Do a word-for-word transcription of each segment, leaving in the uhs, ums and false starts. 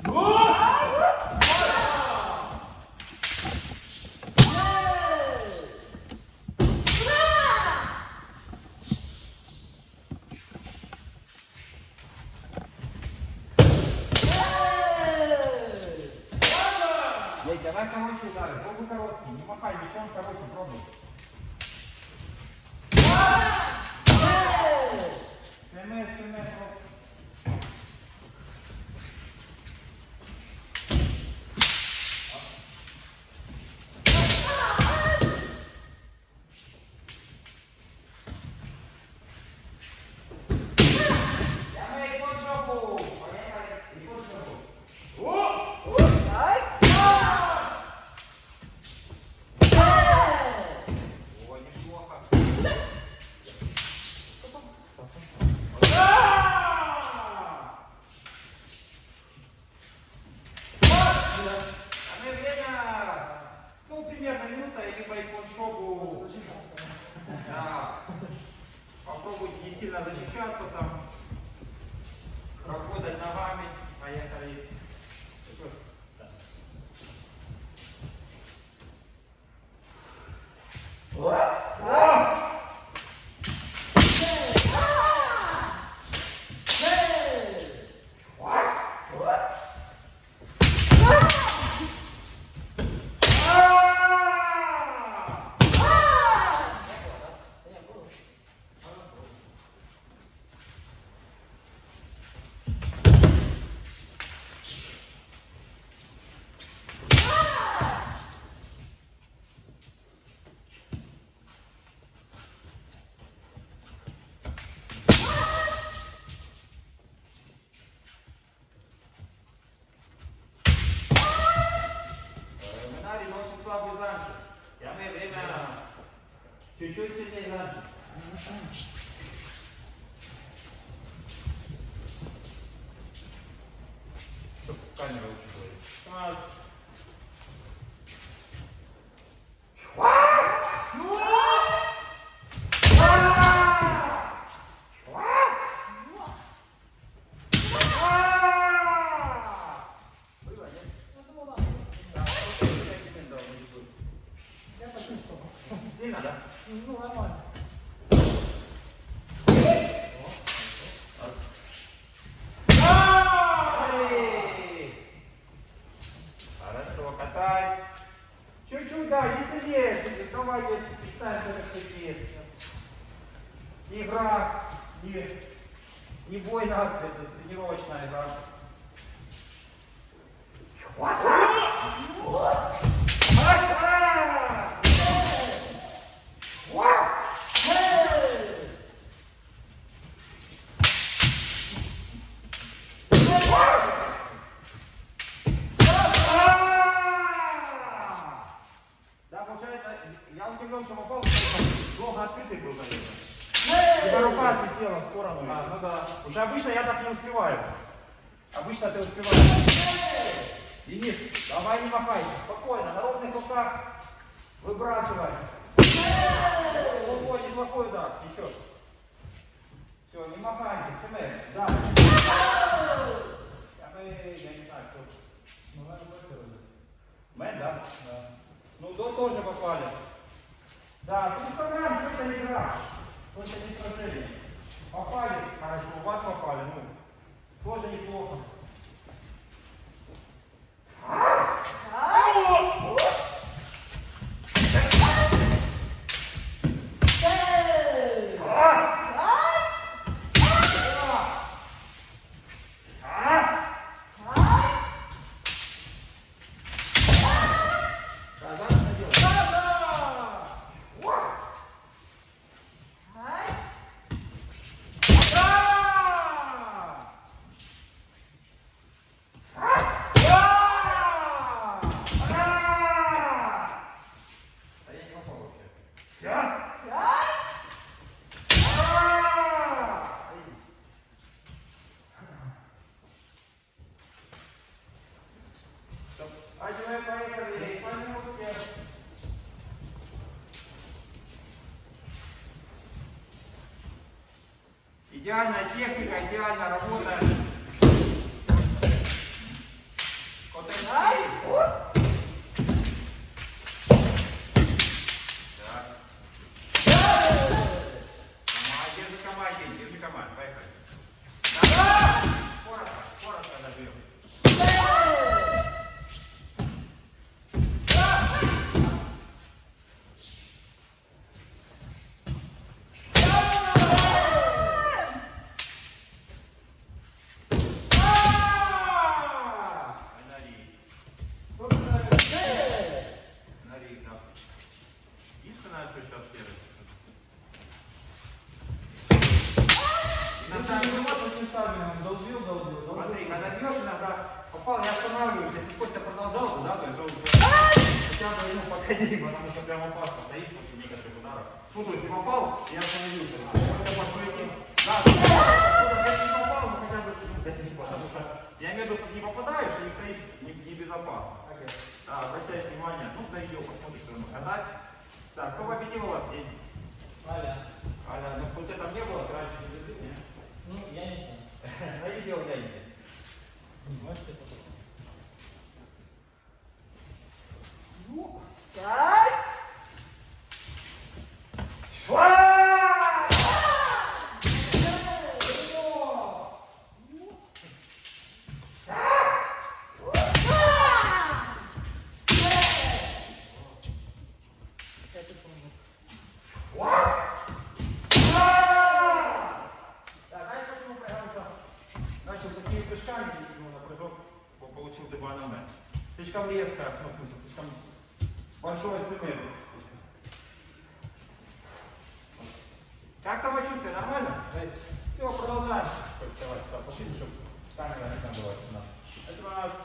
Давай короче удары, пробуй короткий, не махай мячом, короткий, пробуй. СМС, СМС, попробуйте не сильно замечаться там, работать ногами, поехали. Слабый раньше. Я имею время чуть-чуть сильнее раньше. Чтобы камера учитывает. Раз. Сильно, да? Ну, нормально. Хорошо, катай. Чуть-чуть, да, не сильнее. Давайте представим, что это такие. Игра, не, не бой нас, это тренировочная игра. Я удивлен, что попал, плохо открытый был, наверное. Это рука отлетела в сторону. А, ну да. Уже обычно я так не успеваю. Обычно ты успеваешь. Денис, давай не махай. Спокойно, на ровных руках выбрасывай. Ого, неплохой удар. Еще. Все, не махайте. СМС. Да. Я не знаю, кто. Ну, надо вроде. Мэн, да? Да. Ну, до тоже попали. Да, тут Инстаграм, что это игра. Что-то не сражение. Попали, хорошо, у вас попали, ну, тоже неплохо. Идеальная техника, идеально работает. попал, не останавливаюсь. Если Костя продолжал бы, да, то есть он хотя бы ему подходи, потому что прям опасно стоит после некоторых ударов. Ну, то есть не попал, я остановился. Хотя бы отсуетил. Да, если не попал, ну хотя бы потому что я имею в виду, не попадаешь и стоишь небезопасно. Не да, обращаешь внимание, ну, на видео посмотришь все равно. А так, кто победил у вас день? Аля. Аля, ну вот это не было, раньше не любил, нет? Ну, я не знаю. На видео гляньте. Можете показать? Ну, так. Шла! Начал такими прыжками, ну, на прыжок получил ДБНМ. Слишком резко, ну, в смысле, слишком большой СМР. Как самочувствие? Нормально? Все, продолжаем. Давайте, так, пошли, чтобы камера не там была у нас. Это у нас...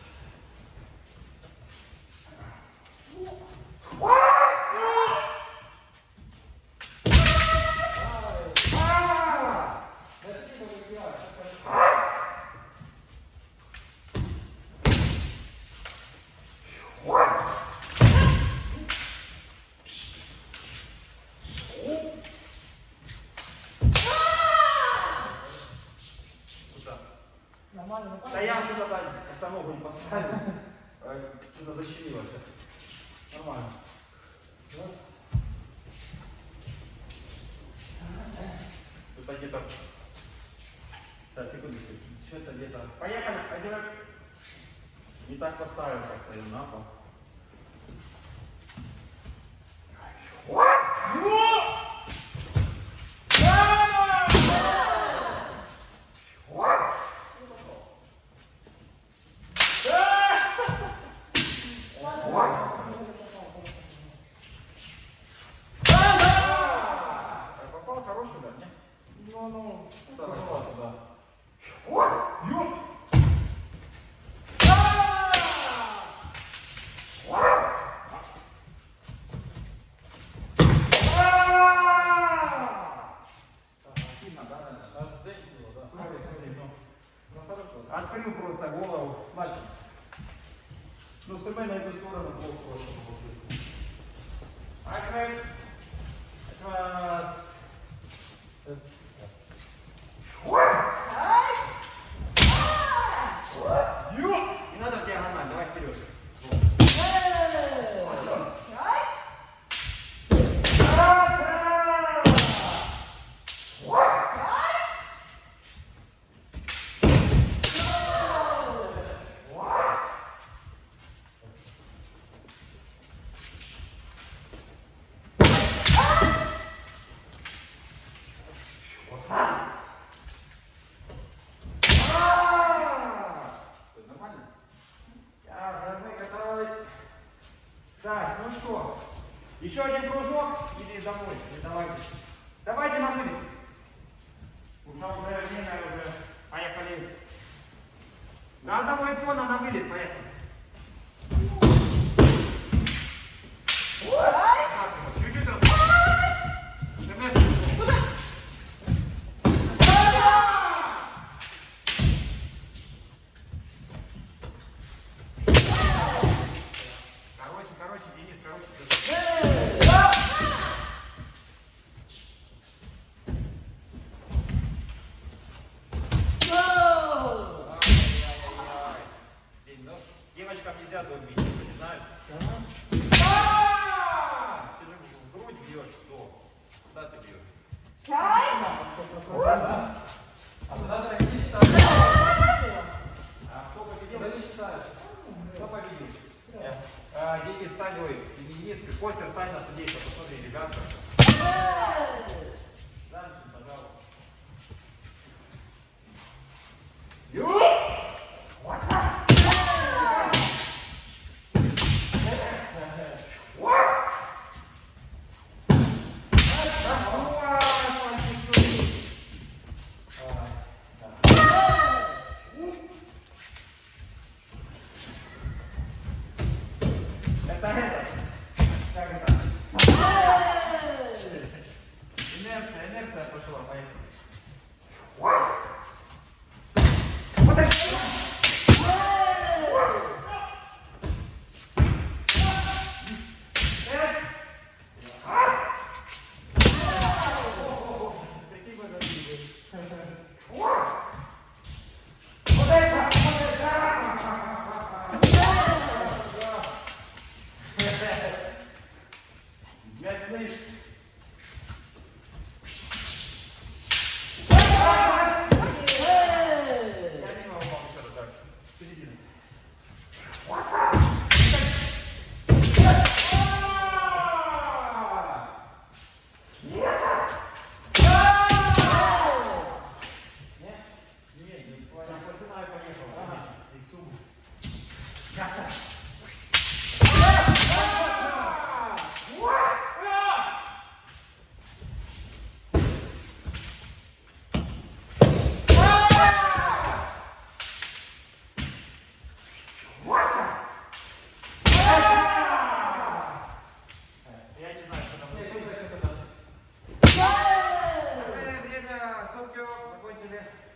Нормально, нормально. Да я что-то так, как-то ногу не поставил. Что-то защемило сейчас. Нормально. Вот. Тут где-то... Так, секундочку. Что-то где-то... Поехали, пойдем. Не так поставил, как-то и на пол. Попал хороший удар, нет? Ну, ну, сорвался, да. Ёп! Открыл просто голову, значит. Ну, СМ на эту сторону плохо просто получилось. Открыть. Раз. Не надо в диагональ, давай вперед. Так, ну что, еще один кружок или домой? Или давайте. Давайте на вылет. Уже уже время уже. Поехали. На одного икона на вылет, поехали. Чуть-чуть раз. Короче, короче, Денис, короче. Девочкам нельзя долбить, ты не знаешь? Ты же в грудь бьешь, что? Куда ты бьешь? А куда так не считаешь? А кто победил? Да не считаешь. Кто победил? А, Денис, стань, ой, Денис, Костя, стань на судейство, посмотри, ребята. Дальше, пожалуйста. What's up? Я не знаю, что там. Нет, нет, нет, нет. Время, Сокио, закончили.